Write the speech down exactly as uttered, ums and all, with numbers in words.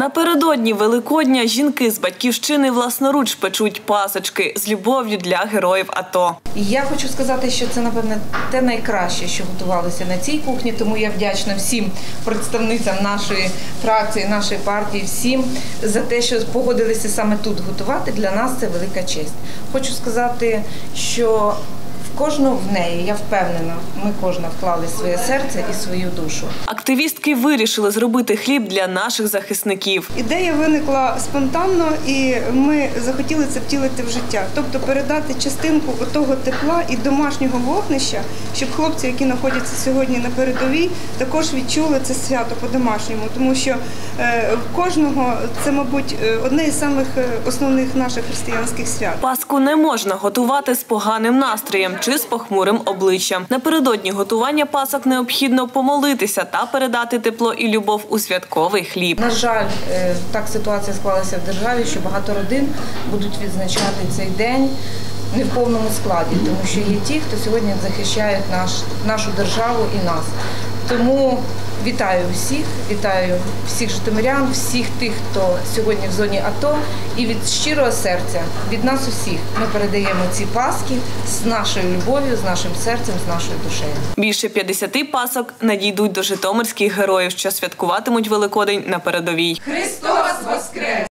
Напередодні Великодня жінки з Батьківщини власноруч печуть пасочки з любов'ю для героїв АТО. Я хочу сказати, що це, напевне, те найкраще, що готувалося на цій кухні, тому я вдячна всім представницям нашої фракції, нашої партії, всім за те, що погодилися саме тут готувати. Для нас це велика честь. Хочу сказати, що в кожну в неї, я впевнена, ми кожна вклали своє серце і свою душу. Активістки вирішили зробити хліб для наших захисників. Ідея виникла спонтанно, і ми захотіли це втілити в життя. Тобто передати частинку того тепла і домашнього вогнища, щоб хлопці, які знаходяться сьогодні на передовій, також відчули це свято по-домашньому. Тому що е, кожного це, мабуть, одне із самих основних наших християнських свят. Пасху не можна готувати з поганим настроєм чи з похмурим обличчям. Напередодні готування пасок необхідно помолитися та передати тепло і любов у святковий хліб. На жаль, так ситуація склалася в державі, що багато родин будуть відзначати цей день не в повному складі, тому що є ті, хто сьогодні захищають наш, нашу державу і нас. Тому вітаю всіх, вітаю всіх житомирян, всіх тих, хто сьогодні в зоні АТО. І від щирого серця, від нас усіх, ми передаємо ці паски з нашою любов'ю, з нашим серцем, з нашою душею. Більше п'ятдесяти пасок надійдуть до житомирських героїв, що святкуватимуть Великодень на передовій. Христос воскрес!